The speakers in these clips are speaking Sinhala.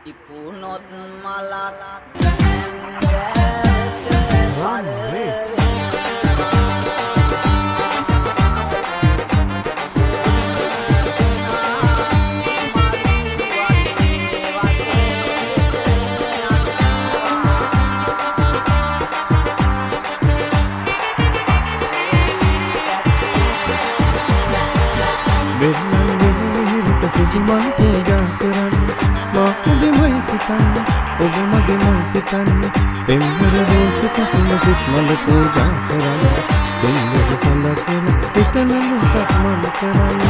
ඉපුනොත් මලක් සුදුමන් පූජා කරන්න මා ඔබමයි සිතන්න ඔබ මගේමයි සිතන්න පෙම්වර රෝස කුසුම සිත් මල පූජා කරන්න සුන්දර සඳකන පිටනම සක්මන් කරන්න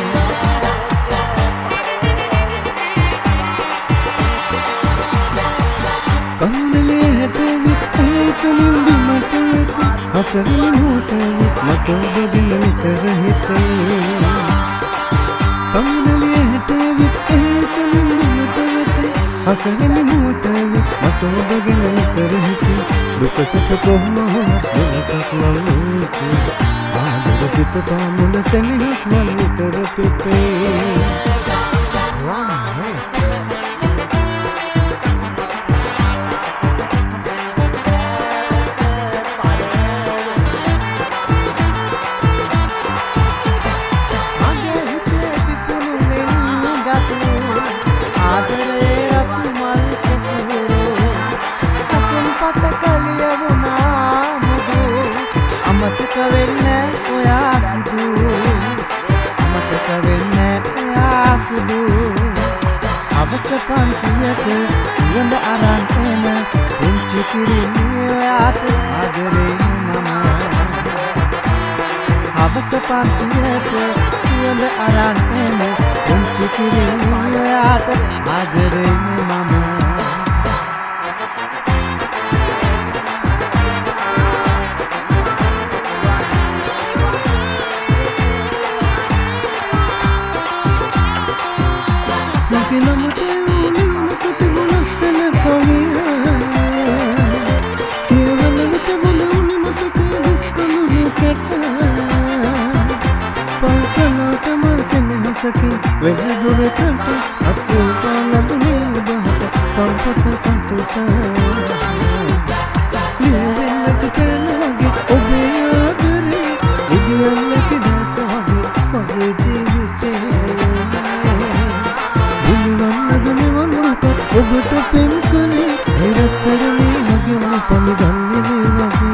කන්නලේ හැටවි ඒතනින් බිමට වැටි හසරින් හොටවි මට ඔබ දින නිතර හිතේ කන්නලිය හැටවිත් ඒතනින් බිමට වැටි හසගෙන හොටවි මට ඔබ ගැන නිතර හිතේ දුක සුඛ කොහොම වුණත් වෙනසක් නොවේ ආදර සිත පාමුල සෙනෙහස් මන් නිතර පිපේ අමතක වෙන්නේ ඔයා සුදු අවස පන්තියට සුවඳ අරන් එන පුංචි කිරිමේ ඔයාට ආදරේ මම අවස පන්තියට සුවඳ අරන් එන පුංචි කිරිමේ ඔයාට ආදරේ මම වෙන දුරකට අපේ ලැබුණේ ඔබට සම්පත සතුට නිවෙන්නට කනගේ ඔබේ ආදරේ ඉදියන්නට දැසවගේ මගේ ජීවිතේ බුදුවන්නද නිවන්නට ඔබට පෙම් කළේ හිරතරනේ මගේම පලිගන්නේ වගේ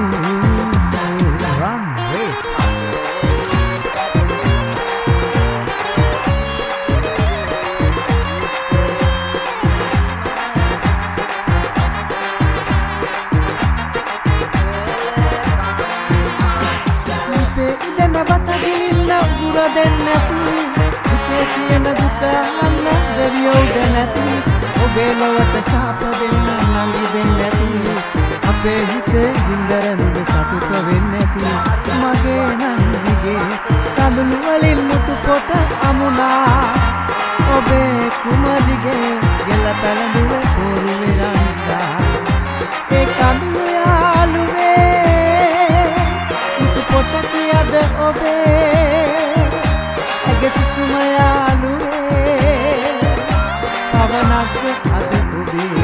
ඔබේ ලොවට සාප දෙන්න නංගි දෙන්න ඇති අපේ හිතේ ගින්දරනුද සතුට වෙන්න ඇති මගේ නංගිගේ කඳුළු වලින් මුතු කොට අමුණා ඔබේ කුමරිගේ ගෙල පැලඳුව කෝරු වෙලන්දා ඒ කඳුළු යාළුවේ මුතු කොට කියද ඔබේ ඇගේ සුසුම යාළුවේ පවනක් අද ඔබේ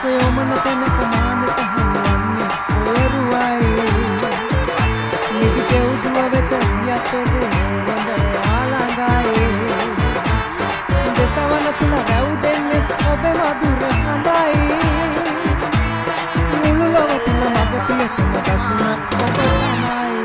අසයෝමන තැනක මානක හමුවන්නේ ඔයරුවයි නිදි කෙවුදුව වෙත ගියත් ඔබේ හොඳ ආලඟයි දෙසවන තුල වැව් දෙන්නේ ඔබේ මధుර හඳයි මුළු ලොව තුල මග පියකම දසුන ඔබ තමයි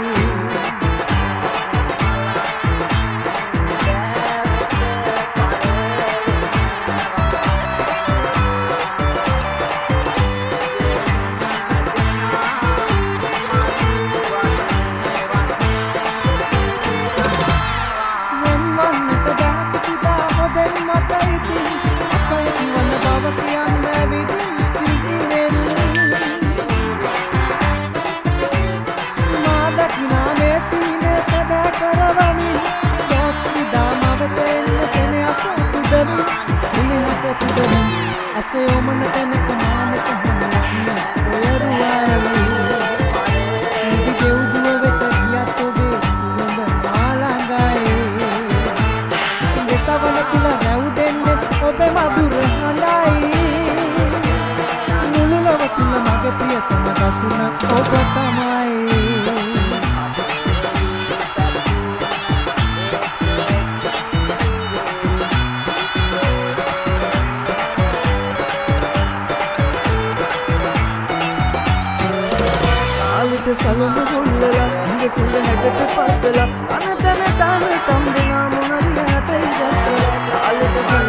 අසයෝමන තැනක මානක හමුවන්නේ ඔයරුවයි නිදි කෙවුදුව වෙත ගියත් ඔබේ සුවඳ මාළඟයි දෙසවන තුල වැව් දෙන්නේ ඔබේ මధుර හඬයි මුළු ලොව තුල මග පියතම දසුන ඔබ තමයි සලුඹ ගොල්ලලා ඉඳ සුඳ හැටට පද්දලා අනතන තන තම්බුනා මොනරිය නැතයි දැස්සලා